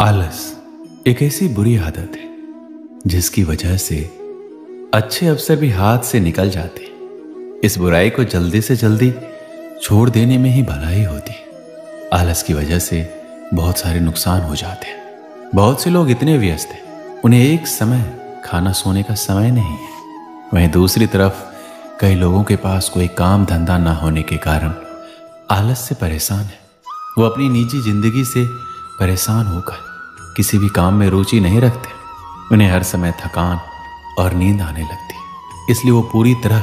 आलस एक ऐसी बुरी आदत है जिसकी वजह से अच्छे अवसर भी हाथ से निकल जाते हैं। इस बुराई को जल्दी से जल्दी छोड़ देने में ही भलाई होती है। आलस की वजह से बहुत सारे नुकसान हो जाते हैं। बहुत से लोग इतने व्यस्त हैं, उन्हें एक समय खाना सोने का समय नहीं है। वहीं दूसरी तरफ कई लोगों के पास कोई काम धंधा ना होने के कारण आलस से परेशान है। वो अपनी निजी जिंदगी से परेशान होकर किसी भी काम में रुचि नहीं रखते। उन्हें हर समय थकान और नींद आने लगती है, इसलिए वो पूरी तरह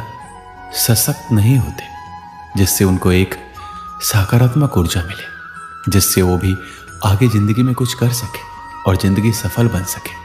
सशक्त नहीं होते, जिससे उनको एक सकारात्मक ऊर्जा मिले, जिससे वो भी आगे जिंदगी में कुछ कर सके और जिंदगी सफल बन सके।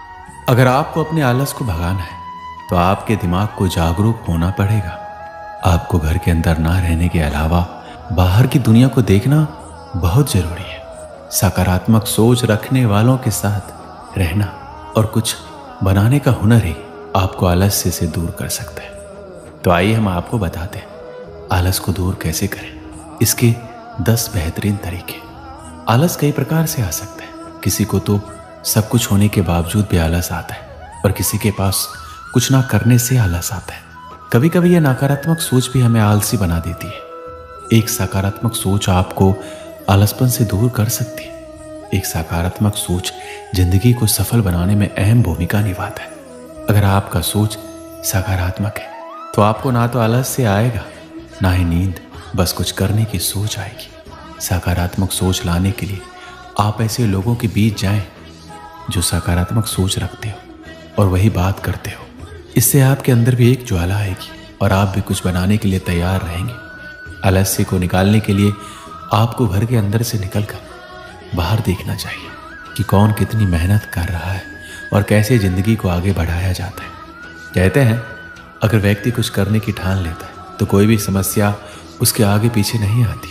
अगर आपको अपने आलस को भगाना है तो आपके दिमाग को जागरूक होना पड़ेगा। आपको घर के अंदर ना रहने के अलावा बाहर की दुनिया को देखना बहुत जरूरी है। सकारात्मक सोच रखने वालों के साथ रहना और कुछ बनाने का हुनर ही आपको आलस्य से दूर कर सकता है। तो आइए हम आपको बताते हैं आलस को दूर कैसे करें। इसके 10 बेहतरीन तरीके। आलस कई प्रकार से आ सकता है। किसी को तो सब कुछ होने के बावजूद भी आलस आता है और किसी के पास कुछ ना करने से आलस आता है। कभी कभी यह नकारात्मक सोच भी हमें आलसी बना देती है। एक सकारात्मक सोच आपको आलसपन से दूर कर सकती है। एक सकारात्मक सोच जिंदगी को सफल बनाने में अहम भूमिका निभाता है। अगर आपका सोच सकारात्मक है तो आपको ना तो आलस से आएगा ना ही नींद, बस कुछ करने की सोच आएगी। सकारात्मक सोच लाने के लिए आप ऐसे लोगों के बीच जाएं जो सकारात्मक सोच रखते हो और वही बात करते हो। इससे आपके अंदर भी एक ज्वाला आएगी और आप भी कुछ बनाने के लिए तैयार रहेंगे। आलस्य को निकालने के लिए आपको घर के अंदर से निकलकर बाहर देखना चाहिए कि कौन कितनी मेहनत कर रहा है और कैसे जिंदगी को आगे बढ़ाया जाता है। कहते हैं अगर व्यक्ति कुछ करने की ठान लेता है तो कोई भी समस्या उसके आगे पीछे नहीं आती।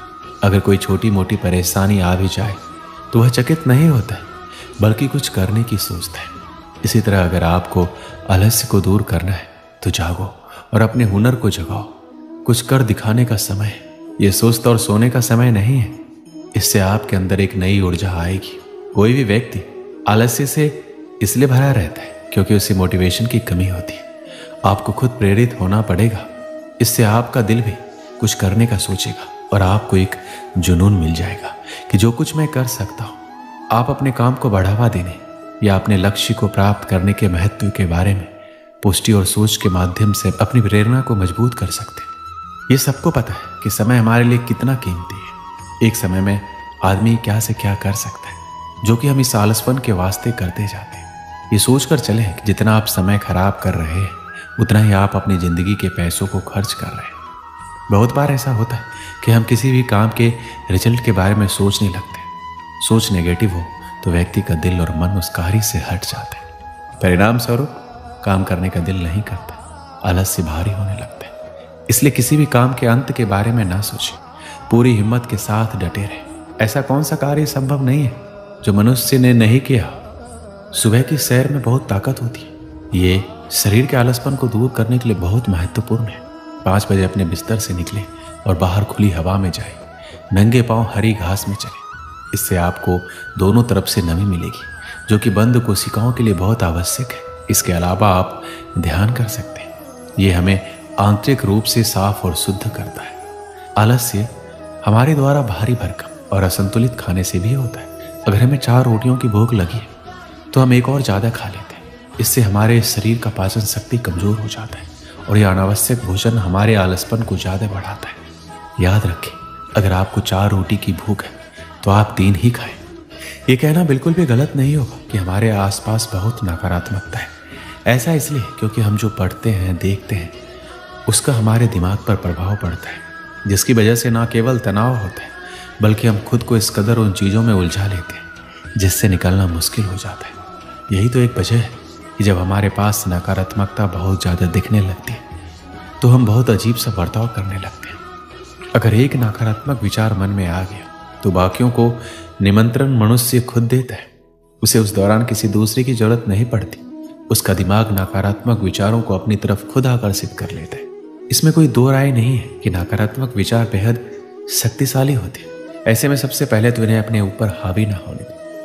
अगर कोई छोटी मोटी परेशानी आ भी जाए तो वह चकित नहीं होता है, बल्कि कुछ करने की सोचता है। इसी तरह अगर आपको आलस्य को दूर करना है तो जागो और अपने हुनर को जगाओ। कुछ कर दिखाने का समय है, ये सुस्त और सोने का समय नहीं है। इससे आपके अंदर एक नई ऊर्जा आएगी। कोई भी व्यक्ति आलस्य से इसलिए भरा रहता है क्योंकि उसे मोटिवेशन की कमी होती है। आपको खुद प्रेरित होना पड़ेगा। इससे आपका दिल भी कुछ करने का सोचेगा और आपको एक जुनून मिल जाएगा कि जो कुछ मैं कर सकता हूँ। आप अपने काम को बढ़ावा देने या अपने लक्ष्य को प्राप्त करने के महत्व के बारे में पुष्टि और सोच के माध्यम से अपनी प्रेरणा को मजबूत कर सकते हैं। ये सबको पता है कि समय हमारे लिए कितना कीमती है। एक समय में आदमी क्या से क्या कर सकता है, जो कि हम इस आलसपन के वास्ते करते जाते हैं। ये सोचकर चलें कि जितना आप समय खराब कर रहे हैं उतना ही आप अपनी जिंदगी के पैसों को खर्च कर रहे हैं। बहुत बार ऐसा होता है कि हम किसी भी काम के रिजल्ट के बारे में सोचने लगते हैं। सोच नेगेटिव हो तो व्यक्ति का दिल और मन उस कार्य से हट जाते हैं। परिणाम स्वरूप काम करने का दिल नहीं करता, आलस्य भारी होने लगता है। इसलिए किसी भी काम के अंत के बारे में ना सोचें, पूरी हिम्मत के साथ डटे रहें। ऐसा कौन सा कार्य संभव नहीं है जो मनुष्य ने नहीं किया। सुबह की सैर में बहुत ताकत होती है। ये शरीर के आलसपन को दूर करने के लिए बहुत महत्वपूर्ण है। 5 बजे अपने बिस्तर से निकले और बाहर खुली हवा में जाए, नंगे पांव हरी घास में चले। इससे आपको दोनों तरफ से नमी मिलेगी, जो कि बंद कोशिकाओं के लिए बहुत आवश्यक है। इसके अलावा आप ध्यान कर सकते हैं। ये हमें आंतरिक रूप से साफ और शुद्ध करता है। आलस्य हमारे द्वारा भारी भरकम और असंतुलित खाने से भी होता है। अगर हमें 4 रोटियों की भूख लगी है तो हम एक और ज़्यादा खा लेते हैं। इससे हमारे शरीर का पाचन शक्ति कमज़ोर हो जाता है और यह अनावश्यक भोजन हमारे आलसपन को ज़्यादा बढ़ाता है। याद रखें, अगर आपको 4 रोटी की भूख है तो आप 3 ही खाएं। ये कहना बिल्कुल भी गलत नहीं होगा कि हमारे आसपास बहुत नकारात्मकता है। ऐसा इसलिए क्योंकि हम जो पढ़ते हैं, देखते हैं, उसका हमारे दिमाग पर प्रभाव पड़ता है, जिसकी वजह से ना केवल तनाव होता है बल्कि हम खुद को इस कदर उन चीज़ों में उलझा लेते हैं जिससे निकलना मुश्किल हो जाता है। यही तो एक वजह है कि जब हमारे पास नकारात्मकता बहुत ज़्यादा दिखने लगती है तो हम बहुत अजीब सा बर्ताव करने लगते हैं। अगर एक नकारात्मक विचार मन में आ गया तो बाकियों को निमंत्रण मनुष्य खुद देता है। उसे उस दौरान किसी दूसरे की जरूरत नहीं पड़ती। उसका दिमाग नकारात्मक विचारों को अपनी तरफ खुद आकर्षित कर लेता है। इसमें कोई दो राय नहीं है कि नकारात्मक विचार बेहद शक्तिशाली होते हैं। ऐसे में सबसे पहले तो इन्हें अपने ऊपर हावी ना होने दें।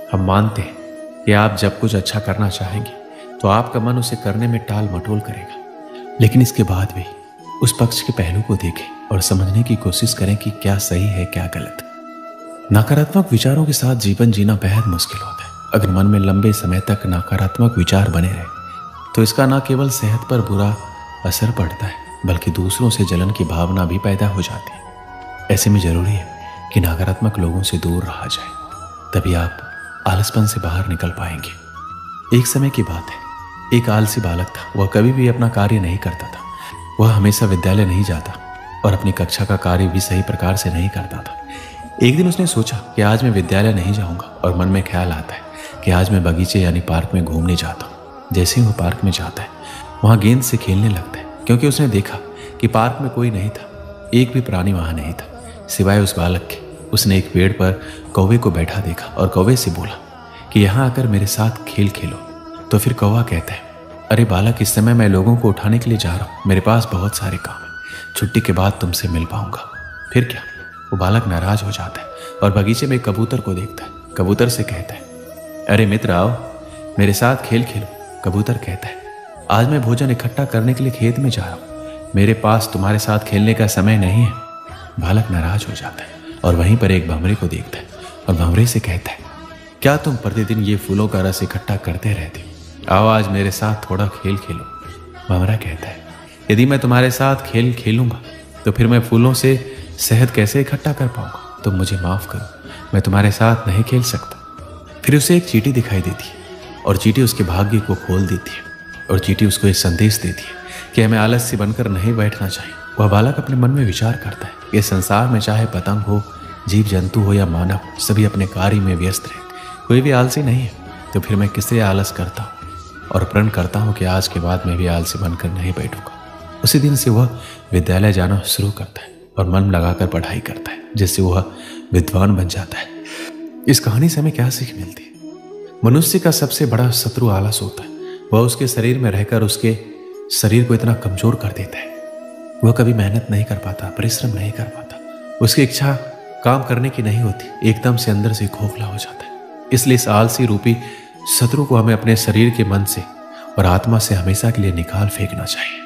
हम मानते हैं कि आप जब कुछ अच्छा करना चाहेंगे तो आपका मन उसे करने में टाल मटोल करेगा, लेकिन इसके बाद भी उस पक्ष के पहलू को देखें और समझने की कोशिश करें कि क्या सही है क्या गलत। नकारात्मक विचारों के साथ जीवन जीना बेहद मुश्किल होता है। अगर मन में लंबे समय तक नकारात्मक विचार बने रहे तो इसका न केवल सेहत पर बुरा असर पड़ता है बल्कि दूसरों से जलन की भावना भी पैदा हो जाती है। ऐसे में जरूरी है कि नकारात्मक लोगों से दूर रहा जाए, तभी आप आलसपन से बाहर निकल पाएंगे। एक समय की बात है, एक आलसी बालक था। वह कभी भी अपना कार्य नहीं करता था। वह हमेशा विद्यालय नहीं जाता और अपनी कक्षा का कार्य भी सही प्रकार से नहीं करता था। एक दिन उसने सोचा कि आज मैं विद्यालय नहीं जाऊंगा और मन में ख्याल आता है कि आज मैं बगीचे यानी पार्क में घूमने जाता हूँ। जैसे ही वह पार्क में जाता है वहाँ गेंद से खेलने लगता है, क्योंकि उसने देखा कि पार्क में कोई नहीं था, एक भी प्राणी वहाँ नहीं था सिवाय उस बालक के। उसने एक पेड़ पर कौवे को बैठा देखा और कौवे से बोला कि यहाँ आकर मेरे साथ खेल खेलो। तो फिर कौवा कहता है, अरे बालक, इस समय मैं लोगों को उठाने के लिए जा रहा हूँ, मेरे पास बहुत सारे काम है, छुट्टी के बाद तुमसे मिल पाऊंगा। फिर क्या, वो बालक नाराज हो जाता है और बगीचे में कबूतर को देखता है। कबूतर से कहता है, अरे मित्र आओ मेरे साथ खेल खेलो। कबूतर कहता है, आज मैं भोजन इकट्ठा करने के लिए खेत में जा रहा हूँ, मेरे पास तुम्हारे साथ खेलने का समय नहीं है। बालक नाराज हो जाता है और वहीं पर एक भंवरे को देखता है और भंवरे से कहता है, क्या तुम प्रतिदिन ये फूलों का रस इकट्ठा करते रहते हो? आओ आज मेरे साथ थोड़ा खेल खेलो। भंवरा कहता है, यदि मैं तुम्हारे साथ खेल खेलूंगा तो फिर मैं फूलों से शहद कैसे इकट्ठा कर पाऊंगा? तुम मुझे माफ करो, मैं तुम्हारे साथ नहीं खेल सकता। फिर उसे एक चींटी दिखाई देती है और चींटी उसके भाग्य को खोल देती है और चींटी उसको एक संदेश देती है कि हमें आलस्य बनकर नहीं बैठना चाहिए। वह बालक अपने मन में विचार करता है कि संसार में चाहे पतंग हो, जीव जंतु हो या मानव, सभी अपने कार्य में व्यस्त रहे, कोई भी आलसी नहीं है। तो फिर मैं किससे आलस करता हूँ और प्रण करता हूँ कि आज के बाद मैं भी आलसी बनकर नहीं बैठूंगा। उसी दिन से वह विद्यालय जाना शुरू करता है और मन लगाकर पढ़ाई करता है, जिससे वह विद्वान बन जाता है। इस कहानी से हमें क्या सीख मिलती है? मनुष्य का सबसे बड़ा शत्रु आलस होता है। वह उसके शरीर में रहकर उसके शरीर को इतना कमजोर कर देता है, वह कभी मेहनत नहीं कर पाता, परिश्रम नहीं कर पाता, उसकी इच्छा काम करने की नहीं होती, एकदम से अंदर से खोखला हो जाता है। इसलिए इस आलसी रूपी शत्रु को हमें अपने शरीर के मन से और आत्मा से हमेशा के लिए निकाल फेंकना चाहिए।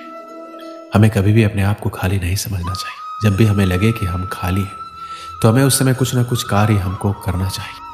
हमें कभी भी अपने आप को खाली नहीं समझना चाहिए। जब भी हमें लगे कि हम खाली हैं तो हमें उस समय कुछ ना कुछ कार्य हमको करना चाहिए।